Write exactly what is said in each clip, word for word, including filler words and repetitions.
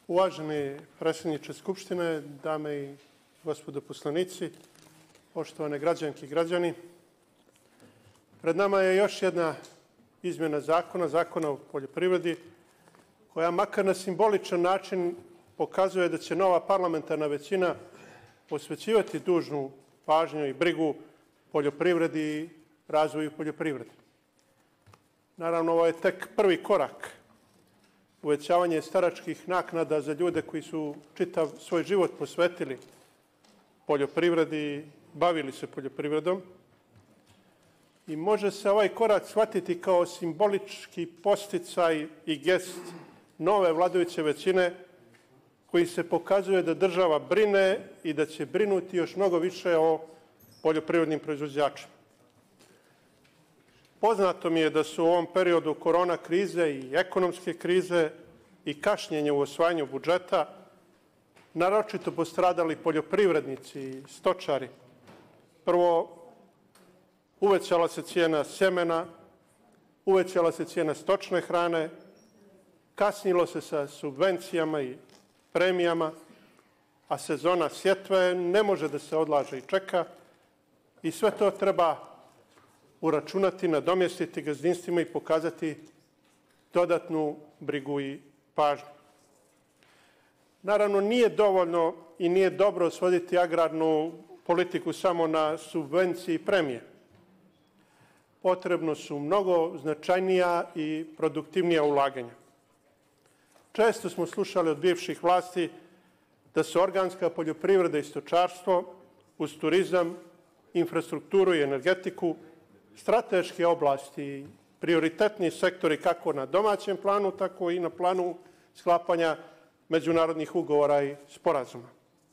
Uvaženi predsjedniče Skupštine, dame i gospodo poslanici, poštovane građanke i građani, pred nama je još jedna izmjena zakona, Zakona o poljoprivredi, koja makar na simboličan način pokazuje da će nova parlamentarna većina posvećivati dužnu pažnju i brigu poljoprivredi i razvoju poljoprivrede. Naravno, ovo je tek prvi korak. Uvećavanje staračkih naknada za ljude koji su čitav svoj život posvetili poljoprivredi, bavili se poljoprivredom. I može se ovaj korak shvatiti kao simbolički podsticaj i gest nove vladajuće većine koji se pokazuje da država brine i da će brinuti još mnogo više o poljoprivrednim proizvođačima. Poznato mi je da su u ovom periodu korona krize i ekonomske krize i kašnjenja u usvajanju budžeta naročito postradali poljoprivrednici i stočari. Prvo, uvećala se cijena sjemena, uvećala se cijena stočne hrane, kasnilo se sa subvencijama i premijama, a sezona sjetve ne može da se odlaže i čeka i sve to treba uračunati, nadomjestiti gazdinstvima i pokazati dodatnu brigu i pažnju. Naravno, nije dovoljno i nije dobro svoditi agrarnu politiku samo na subvencije i premije. Potrebno su mnogo značajnija i produktivnija ulaganja. Često smo slušali od bivših vlasti da se organska poljoprivreda i stočarstvo uz turizam, infrastrukturu i energetiku strateške oblasti i prioritetni sektori kako na domaćem planu, tako i na planu sklapanja međunarodnih ugovora i sporazuma.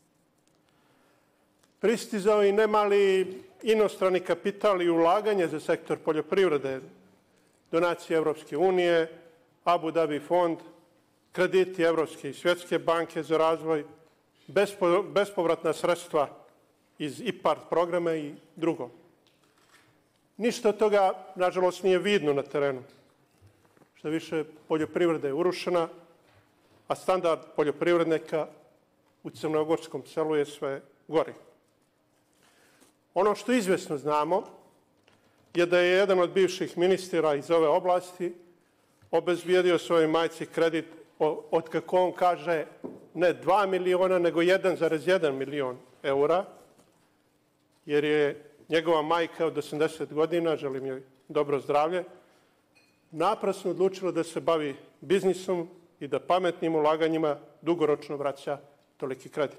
Pristizao i nemali inostrani kapital i ulaganje za sektor poljoprivrede, donacije Evropske unije, Abu Dhabi fond, krediti Evropske i Svjetske banke za razvoj, bespovratna sredstva iz IPARD programa i drugo. Ništa od toga, nažalost, nije vidno na terenu. Što više, poljoprivreda je urušena, a standard poljoprivrednika u crnogorskom selu je sve gori. Ono što izvjesno znamo je da je jedan od bivših ministara iz ove oblasti obezbijedio svojoj majci kredit od, kako on kaže, ne dva miliona, nego jedan zarez jedan milion eura, jer je njegova majka od osamdeset godina, želim joj dobro zdravlje, naprasno odlučila da se bavi biznisom i da pametnim ulaganjima dugoročno vraća toliki kredit.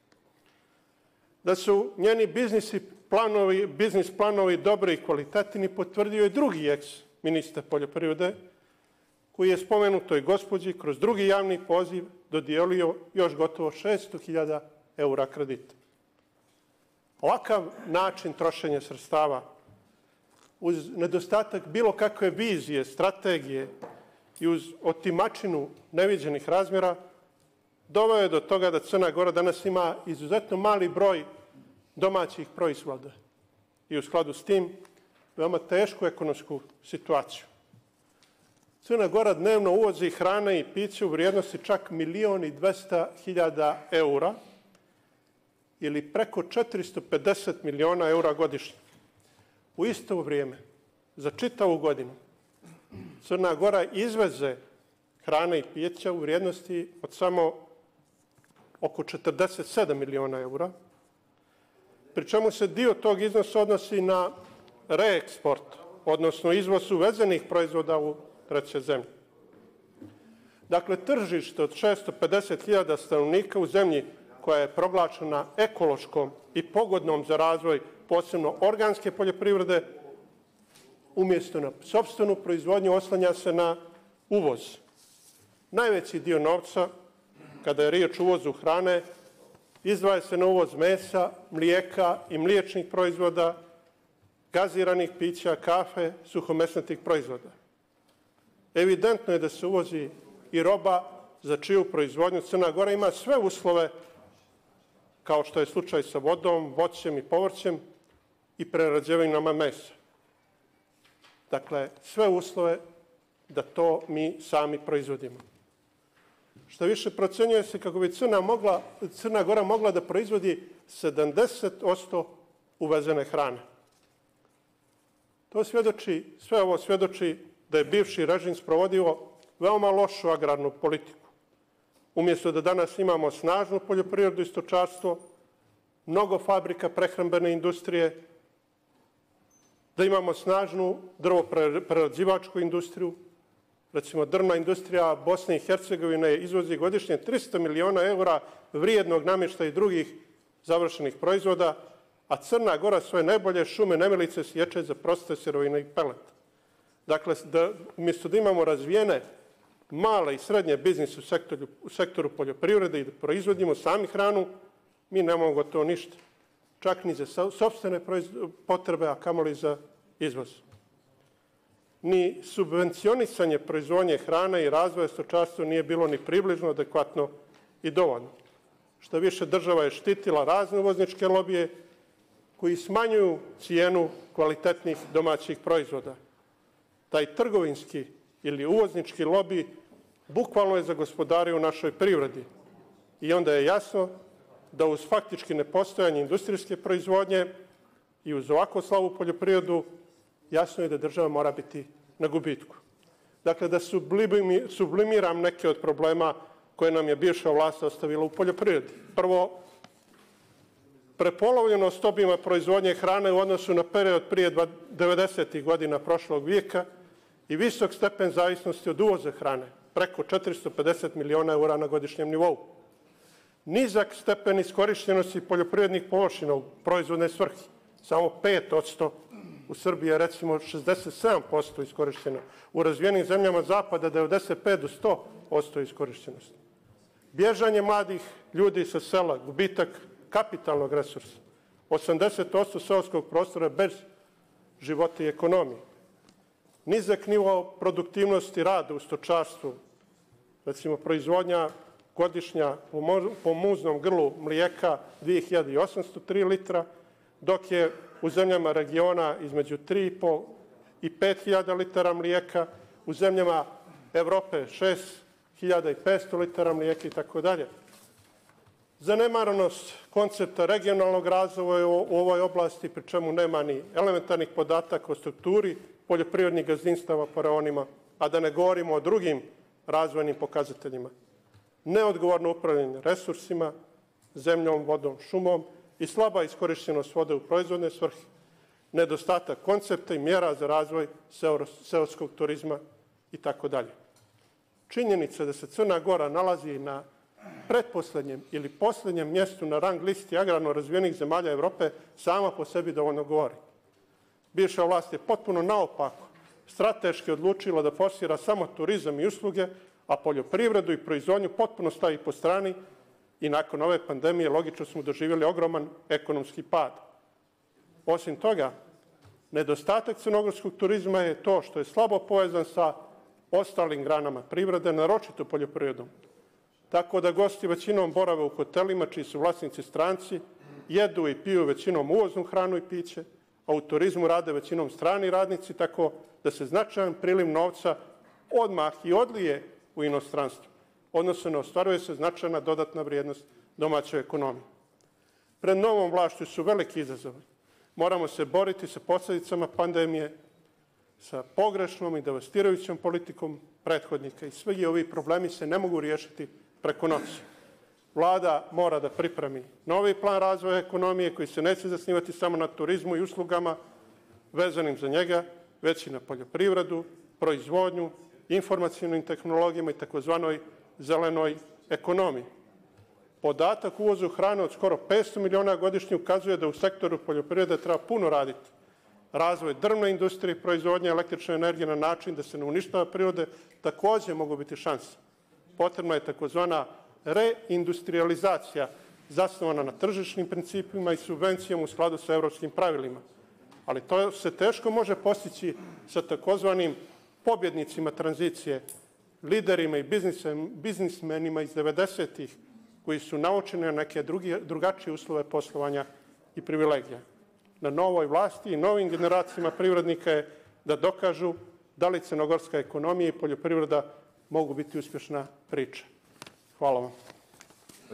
Da su njeni biznisi planovi, biznis planovi dobri i kvalitetni potvrdio je drugi eks-ministar poljoprivrede, koji je spomenutoj gospođi kroz drugi javni poziv dodijelio još gotovo šesto hiljada eura kredita. Ovakav način trošenja sredstava uz nedostatak bilo kakve vizije, strategije i uz otimačinu neviđenih razmjera doveo je do toga da Crna Gora danas ima izuzetno mali broj domaćih proizvoda i u skladu s tim veoma tešku ekonomsku situaciju. Crna Gora dnevno uvozi hrane i piće u vrijednosti čak milion i dvesta hiljada eura ili preko četiristo pedeset miliona eura godišnje. U isto vrijeme, za čitavu godinu, Crna Gora izveze hrane i pića u vrijednosti od samo oko četrdeset sedam miliona eura, pri čemu se dio tog iznosa odnosi na reeksport, odnosno izvoz uvezenih proizvoda u treće zemlje. Dakle, tržište od šesto pedeset hiljada stanovnika u zemlji koja je proglašena ekološkom i pogodnom za razvoj posebno organske poljoprivrede, umjesto na sopstvenu proizvodnju oslanja se na uvoz. Najveći dio novca, kada je riječ o uvozu hrane, izdvaja se na uvoz mesa, mlijeka i mliječnih proizvoda, gaziranih pića, kafe, suhomesnatih proizvoda. Evidentno je da se uvozi i roba za čiju proizvodnju Crna Gora ima sve uslove, kao što je slučaj sa vodom, voćem i povrćem i prerađevinama mesa. Dakle, sve uslove da to mi sami proizvodimo. Što više, procenjuje se kako bi Crna, mogla, Crna Gora mogla da proizvodi sedamdeset posto uvezene hrane. To svjedoči, sve ovo svjedoči da je bivši režim sprovodio veoma lošu agrarnu politiku. Umjesto da danas imamo snažnu poljoprivredu i stočarstvo, mnogo fabrika prehrambene industrije, da imamo snažnu drvoprerađivačku industriju. Recimo, drvna industrija Bosne i Hercegovine izvozi godišnje tristo miliona eura vrijednog namještaja i drugih završenih proizvoda, a Crna Gora svoje najbolje šume nemilice sječe za proste sirovine i pelet. Dakle, da, umjesto da imamo razvijene male i srednje biznise u sektoru, u sektoru poljoprivrede i da proizvodimo sami hranu, mi nemamo gotovo ništa. Čak ni za sopstvene potrebe, a kamoli za izvoz. Ni subvencionisanje proizvodnje hrane i razvoja stočarstva nije bilo ni približno adekvatno i dovoljno. Što više, država je štitila razne uvozničke lobije koji smanjuju cijenu kvalitetnih domaćih proizvoda. Taj trgovinski ili uvoznički lobi bukvalno je zagospodario u našoj privredi. I onda je jasno da uz faktički nepostojanje industrijske proizvodnje i uz ovako slabu poljoprivredu, jasno je da država mora biti na gubitku. Dakle, da sublimiram neke od problema koje nam je bivša vlast ostavila u poljoprivredi. Prvo, prepolovljenost obima proizvodnje hrane u odnosu na period prije devedesetih godina prošlog vijeka i visok stepen zavisnosti od uvoza hrane, preko četiristo pedeset miliona eura na godišnjem nivou. Nizak stepen iskorištenosti poljoprivrednih površina u proizvodne svrhe, samo pet posto. U Srbiji je recimo šezdeset sedam posto iskorišteno. U razvijenim zemljama zapada devedeset pet do sto posto iskorištenosti. Bježanje mladih ljudi sa sela, gubitak kapitalnog resursa. osamdeset posto seoskog prostora bez života i ekonomije. Nizak nivo produktivnosti rada u stočarstvu. Recimo, proizvodnja godišnja po muznom grlu mlijeka dvije hiljade osamsto tri litra, dok je u zemljama regiona između tri i po i pet hiljada litara mlijeka, u zemljama Evrope šest hiljada petsto litara mlijeka i tako dalje. Zanemaranost koncepta regionalnog razvoja u ovoj oblasti, pri čemu nema ni elementarnih podataka o strukturi poljoprivrednih gazdinstava po reonima, a da ne govorimo o drugim razvojnim pokazateljima. Neodgovorno upravljanje resursima, zemljom, vodom, šumom i slaba iskorištenost vode u proizvodne svrhe, nedostatak koncepta i mjera za razvoj seoskog turizma i tako dalje. Činjenica da se Crna Gora nalazi na pretposlednjem ili posljednjem mjestu na rang listi agrarno razvijenih zemalja Evrope sama po sebi dovoljno govori. Bivša vlast je potpuno naopako strateški odlučila da forsira samo turizam i usluge, a poljoprivredu i proizvodnju potpuno stavi po strani i nakon ove pandemije logično smo doživjeli ogroman ekonomski pad. Osim toga, nedostatak crnogorskog turizma je to što je slabo povezan sa ostalim granama privrede, naročito poljoprivredom. Tako da gosti većinom borave u hotelima, čiji su vlasnici stranci, jedu i piju većinom uvoznu hranu i piće, a u turizmu rade većinom strani radnici, tako da se značajan priliv novca odmah i odlije u inostranstvo, odnosno ne ostvaruje se značajna dodatna vrijednost domaćoj ekonomiji. Pred novom vlašću su veliki izazovi. Moramo se boriti sa posljedicama pandemije, sa pogrešnom i devastirajućom politikom prethodnika i svi ovi problemi se ne mogu riješiti preko noći. Vlada mora da pripremi novi plan razvoja ekonomije koji se neće zasnivati samo na turizmu i uslugama vezanim za njega, već i na poljoprivredu, proizvodnju, informacionim tehnologijama i takozvanoj zelenoj ekonomiji. Podatak uvozu hrane od skoro petsto miliona godišnje ukazuje da u sektoru poljoprivrede treba puno raditi. Razvoj drvne industrije i proizvodnje električne energije na način da se ne uništava prirode također mogu biti šanse. Potrebna je takozvana reindustrializacija zasnovana na tržišnim principima i subvencijama u skladu sa evropskim pravilima. Ali to se teško može postići sa takozvanim pobjednicima tranzicije, liderima i biznismenima iz devedesetih koji su naučeni na neke drugačije uslove poslovanja i privilegija. Na novoj vlasti i novim generacijama privrednika je da dokažu da li crnogorska ekonomija i poljoprivreda mogu biti uspješna priča. Hvala vam.